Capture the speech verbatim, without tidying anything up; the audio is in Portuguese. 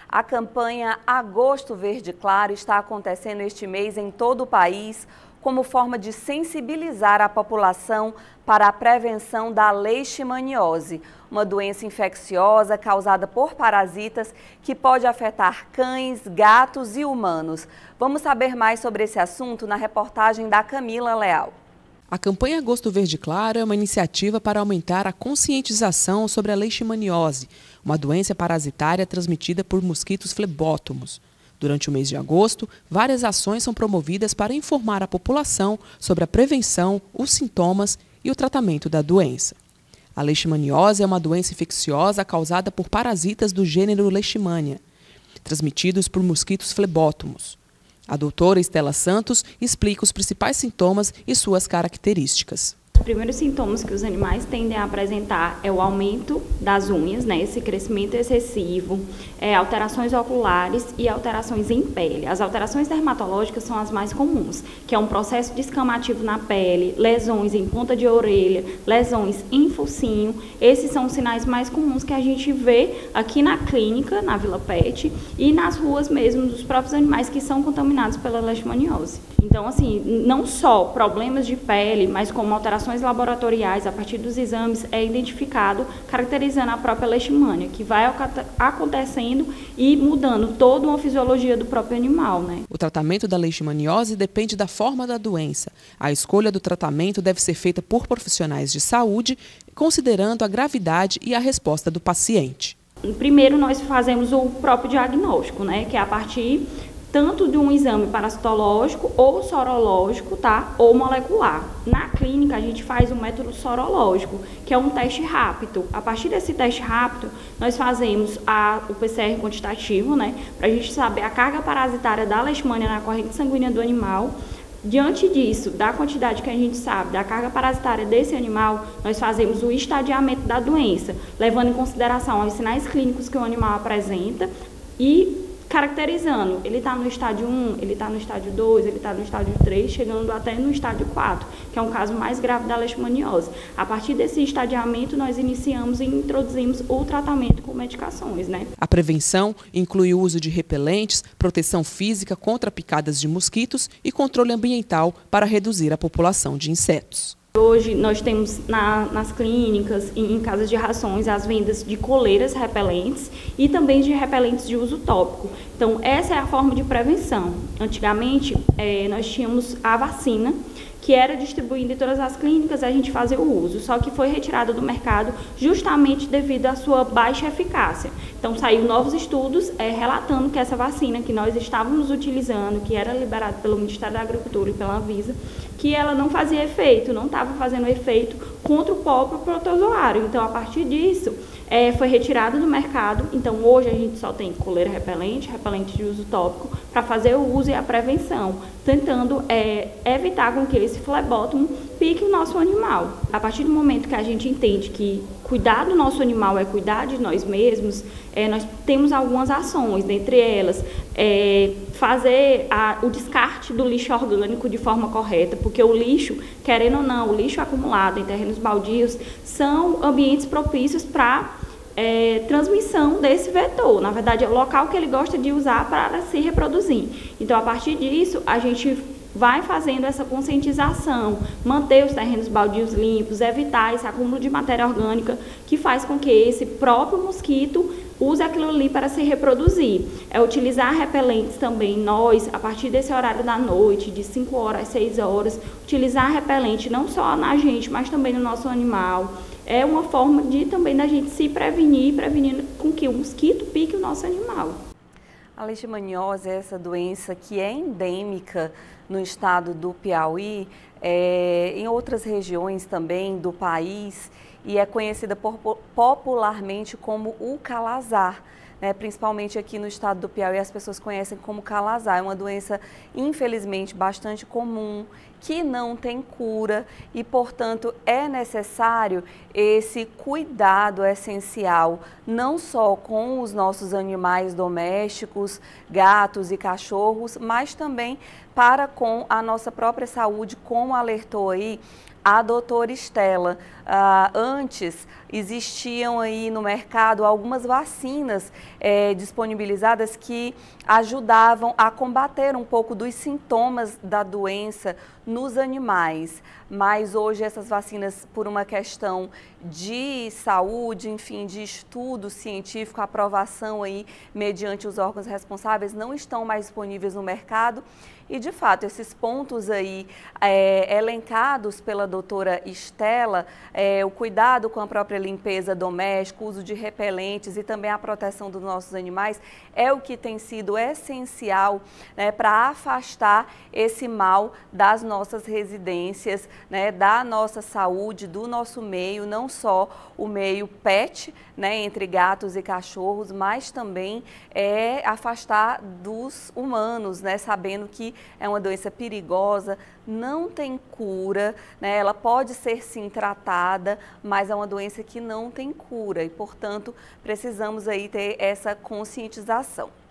A campanha Agosto Verde Claro está acontecendo este mês em todo o país como forma de sensibilizar a população para a prevenção da leishmaniose, uma doença infecciosa causada por parasitas que pode afetar cães, gatos e humanos. Vamos saber mais sobre esse assunto na reportagem da Camila Leal. A campanha Agosto Verde Claro é uma iniciativa para aumentar a conscientização sobre a leishmaniose, uma doença parasitária transmitida por mosquitos flebótomos. Durante o mês de agosto, várias ações são promovidas para informar a população sobre a prevenção, os sintomas e o tratamento da doença. A leishmaniose é uma doença infecciosa causada por parasitas do gênero Leishmania, transmitidos por mosquitos flebótomos. A doutora Estela Santos explica os principais sintomas e suas características. Os primeiros sintomas que os animais tendem a apresentar é o aumento das unhas, né, esse crescimento excessivo, é, alterações oculares e alterações em pele. As alterações dermatológicas são as mais comuns, que é um processo descamativo na pele, lesões em ponta de orelha, lesões em focinho. Esses são os sinais mais comuns que a gente vê aqui na clínica, na Vila Pet, e nas ruas mesmo dos próprios animais que são contaminados pela leishmaniose. Então, assim, não só problemas de pele, mas como alterações laboratoriais a partir dos exames é identificado, caracterizando a própria leishmania, que vai acontecendo e mudando toda uma fisiologia do próprio animal, né? O tratamento da leishmaniose depende da forma da doença. A escolha do tratamento deve ser feita por profissionais de saúde, considerando a gravidade e a resposta do paciente. Primeiro, nós fazemos o próprio diagnóstico, né, que é a partir tanto de um exame parasitológico ou sorológico, tá? Ou molecular. Na clínica, a gente faz um método sorológico, que é um teste rápido. A partir desse teste rápido, nós fazemos a, o P C R quantitativo, né? Para a gente saber a carga parasitária da leishmania na corrente sanguínea do animal. Diante disso, da quantidade que a gente sabe, da carga parasitária desse animal, nós fazemos o estadiamento da doença, levando em consideração os sinais clínicos que o animal apresenta e caracterizando, ele está no estádio um, ele está no estádio dois, ele está no estádio três, chegando até no estádio quatro, que é um caso mais grave da leishmaniose. A partir desse estadiamento, nós iniciamos e introduzimos o tratamento com medicações, né? A prevenção inclui o uso de repelentes, proteção física contra picadas de mosquitos e controle ambiental para reduzir a população de insetos. Hoje nós temos na, nas clínicas e em casas de rações as vendas de coleiras repelentes e também de repelentes de uso tópico. Então essa é a forma de prevenção. Antigamente é, nós tínhamos a vacina, que era distribuída em todas as clínicas, a gente fazia o uso, só que foi retirada do mercado justamente devido à sua baixa eficácia. Então, saiu novos estudos é, relatando que essa vacina que nós estávamos utilizando, que era liberada pelo Ministério da Agricultura e pela Anvisa, que ela não fazia efeito, não estava fazendo efeito contra o próprio protozoário. Então, a partir disso, é, foi retirado do mercado. Então, hoje a gente só tem coleira repelente, repelente de uso tópico, para fazer o uso e a prevenção, tentando é, evitar com que esse flebótomo pique o nosso animal. A partir do momento que a gente entende que cuidar do nosso animal é cuidar de nós mesmos, é, nós temos algumas ações, dentre elas, é, fazer a, o descarte do lixo orgânico de forma correta, porque o lixo, querendo ou não, o lixo acumulado em terrenos baldios são ambientes propícios para É, transmissão desse vetor. Na verdade, é o local que ele gosta de usar para se reproduzir. Então, a partir disso, a gente vai fazendo essa conscientização, manter os terrenos baldios limpos, evitar esse acúmulo de matéria orgânica que faz com que esse próprio mosquito use aquilo ali para se reproduzir. É utilizar repelentes também, nós, a partir desse horário da noite, de cinco horas às seis horas, utilizar repelente não só na gente, mas também no nosso animal. É uma forma de também da gente se prevenir, prevenir com que o mosquito pique o nosso animal. A leishmaniose é essa doença que é endêmica no estado do Piauí, é, em outras regiões também do país, e é conhecida por, popularmente como o calazar. Né, principalmente aqui no estado do Piauí, as pessoas conhecem como calazar. É uma doença, infelizmente, bastante comum, que não tem cura e, portanto, é necessário esse cuidado essencial, não só com os nossos animais domésticos, gatos e cachorros, mas também para com a nossa própria saúde, como alertou aí a doutora Estela. ah, antes existiam aí no mercado algumas vacinas é, disponibilizadas que ajudavam a combater um pouco dos sintomas da doença nos animais, mas hoje essas vacinas, por uma questão de saúde, enfim, de estudo científico, aprovação aí mediante os órgãos responsáveis, não estão mais disponíveis no mercado. E, de fato, esses pontos aí é, elencados pela doutora Estela, é, o cuidado com a própria limpeza doméstica, o uso de repelentes e também a proteção dos nossos animais, é o que tem sido essencial, né, para afastar esse mal das nossas residências, né, da nossa saúde, do nosso meio, não só o meio pet, né, entre gatos e cachorros, mas também é afastar dos humanos, né, sabendo que é uma doença perigosa, não tem cura, né? Ela pode ser sim tratada, mas é uma doença que não tem cura e, portanto, precisamos aí ter essa conscientização.